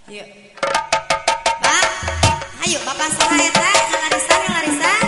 Yuk. Pak, ayo Bapak saha eta ngalarisan ngalarisan.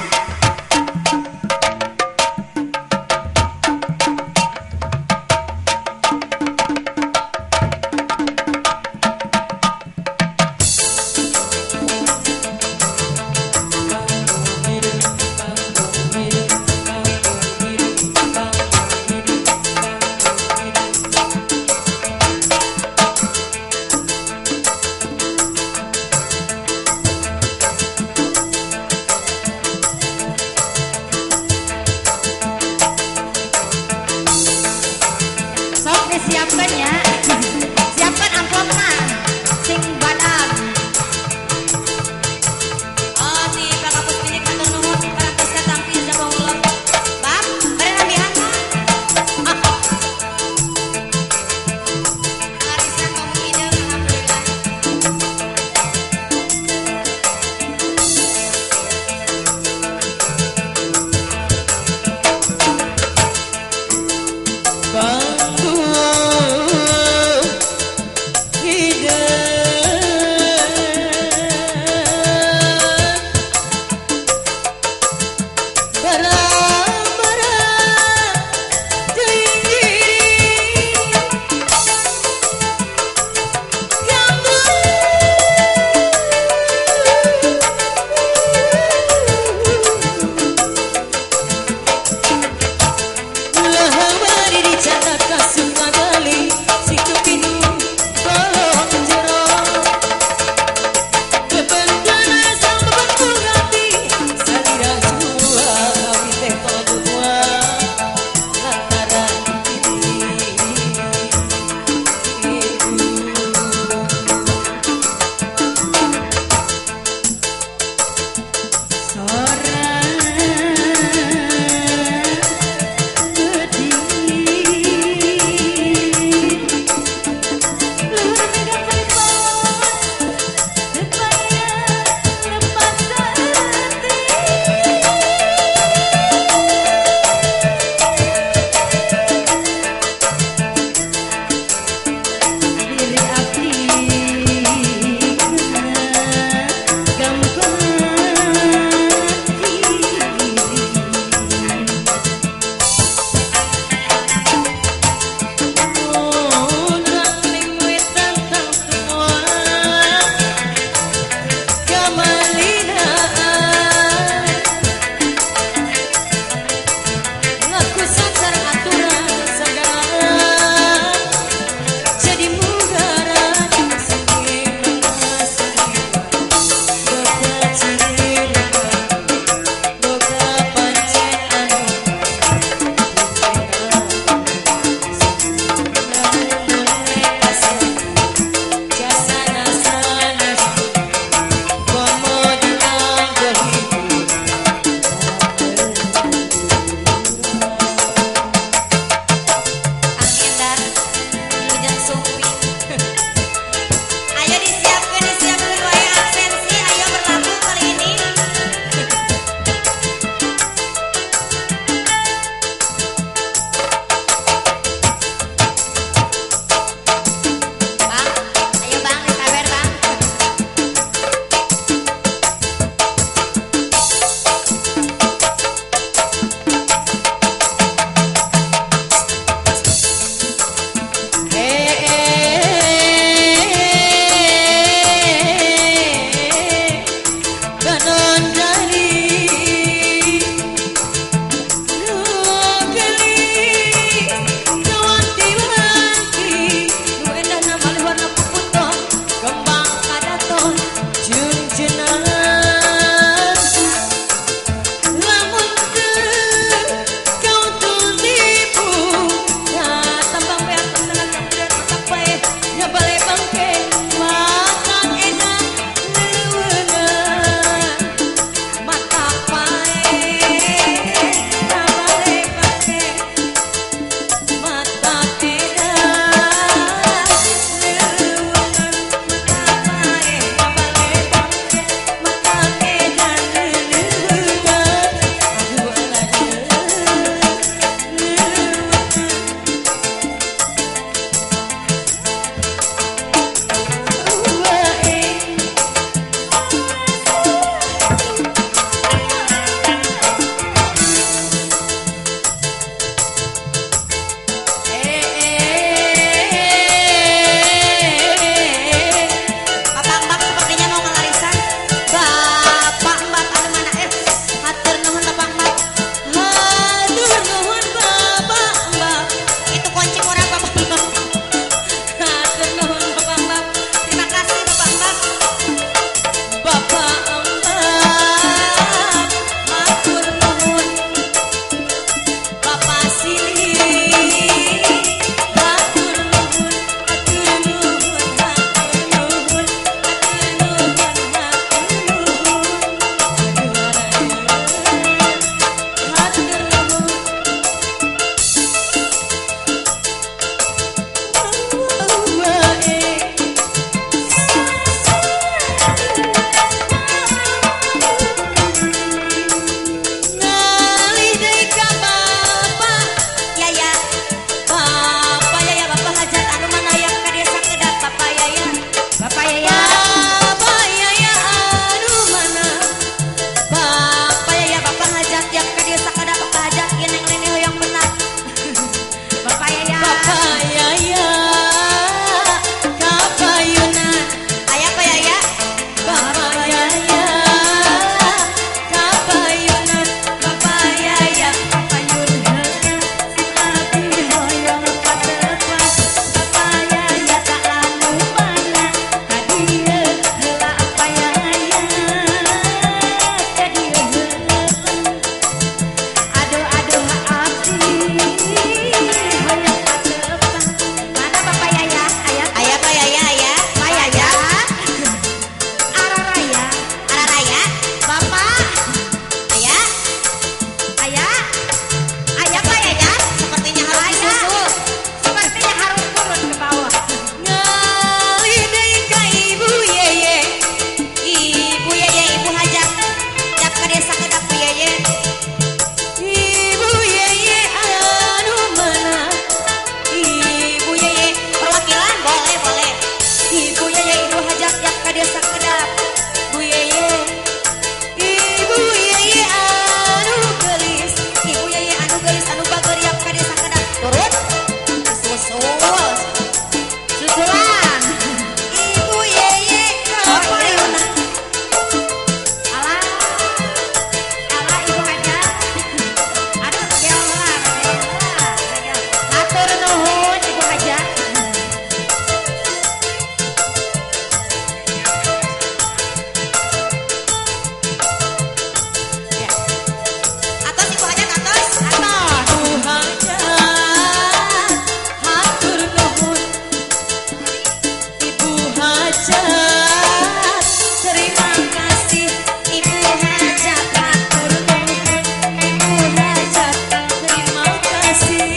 hajat. Terima kasih Ibu hajat, matur nuwun Ibu hajat. Terima kasih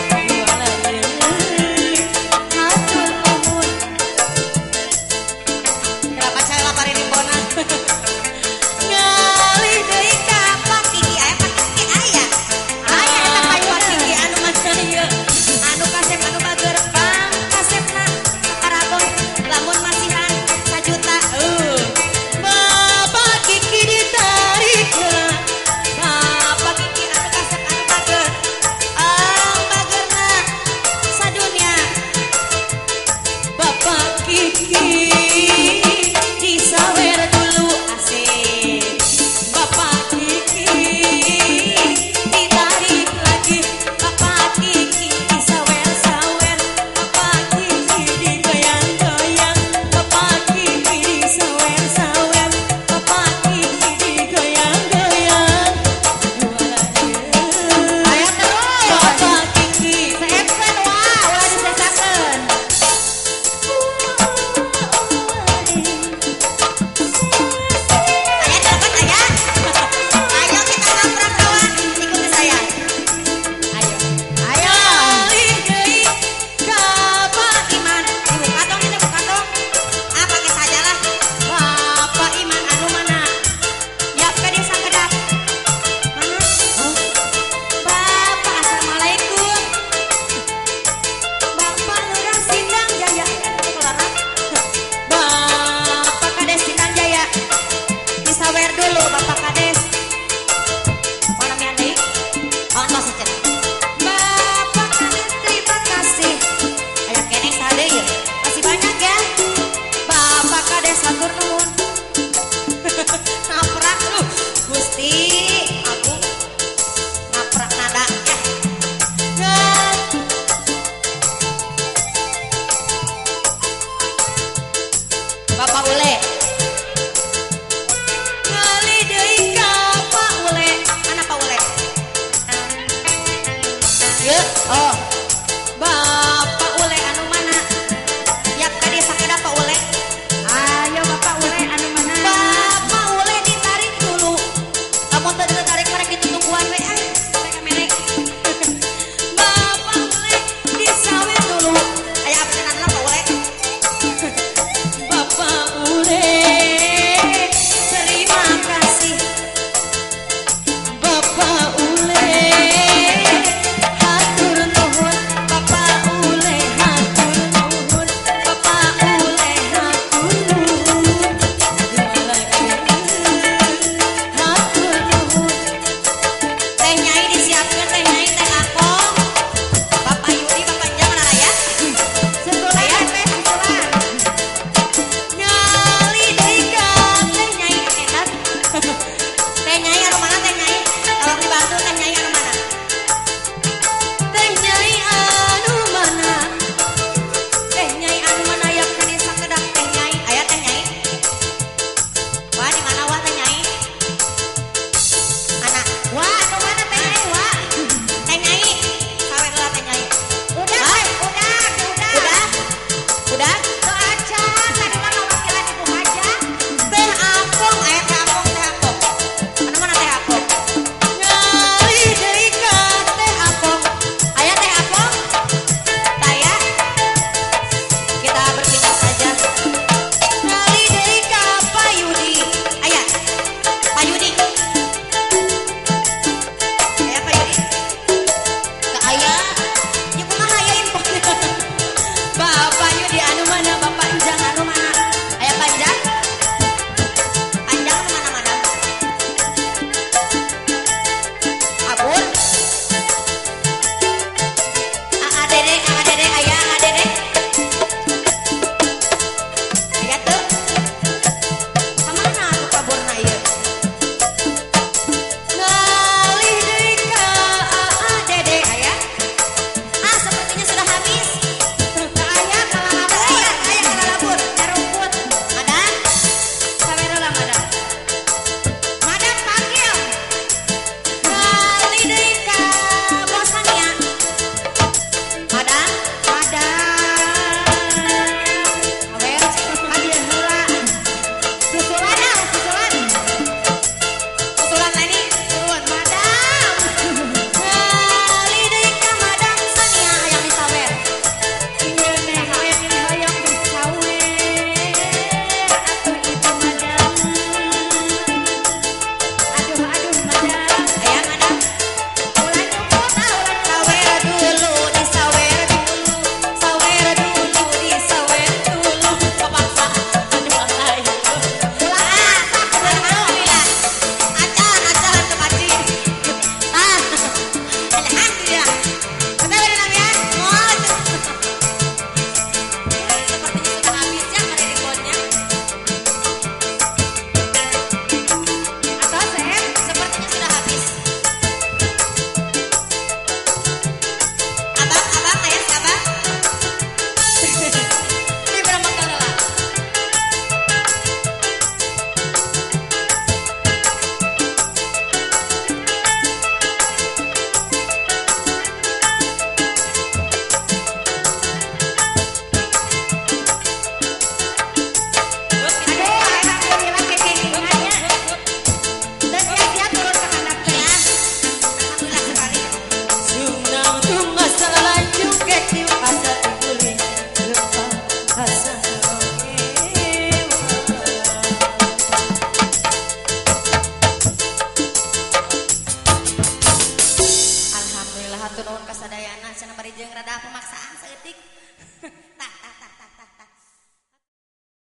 matur nuwun. Kenapa saya lapar ini bonan? Ngali deui ka Pak Kiki aya Pak Kiki aya. Aya eta Pak Kiki anu mah ieu. Anu kasep anu bager Bang kasepna karabong lamun masihan 1 juta. Bapak Kiki ditarik Bapak Kiki anu kasep anu bager. Bagerna sadunya. Bapak Kiki disawer dulu asik. Bapak Kiki ditarik lagi. Bapak Kiki disawer-sawer. Bapak Kiki digoyang-goyang. Bapak Kiki disawer-sawer. Bapak Kiki digoyang-goyang. Aya terus Bapak Kiki seepsen wah ulah disesakeun. Aya dapat aya. Ayo kita ngaprak kawan, ikuti saya. Ayo. Ayo. Ngalih deui ka Pak Iman. Dibuka dong ini buka dong. Pakai sajalah. Bapak Iman anu mana? Ya ke desa Kedak. Mana? Bapak assalamualaikum. Bapak Lurah Sindang Jaya. Keluar. Bapak Kades Sindang Jaya. Disawer dulu Bapak Kades. Mana mian deui? Ontos secet. Bapak Kades terima kasih. Aya keneh saha deui? Kasih banyak ya. Bapak Kades hatur nuhun. Naprak lu. Gusti Agung. Naprak nada ya. Bapak Ule. Ngali deui ka Pak Ule. Mana Pak Ule? Ye, oh. Bapak Ule anu mana? Yap ka desa Kedak Pak Ule. Ayo Bapak Ule anu mana? Bapak Ule ditarik dulu. Lamun teu ditarik karek ditungguan we ai. Mereka merek. Bapak Ule disawer dulu. Aya absenan Pak Ule. Bapak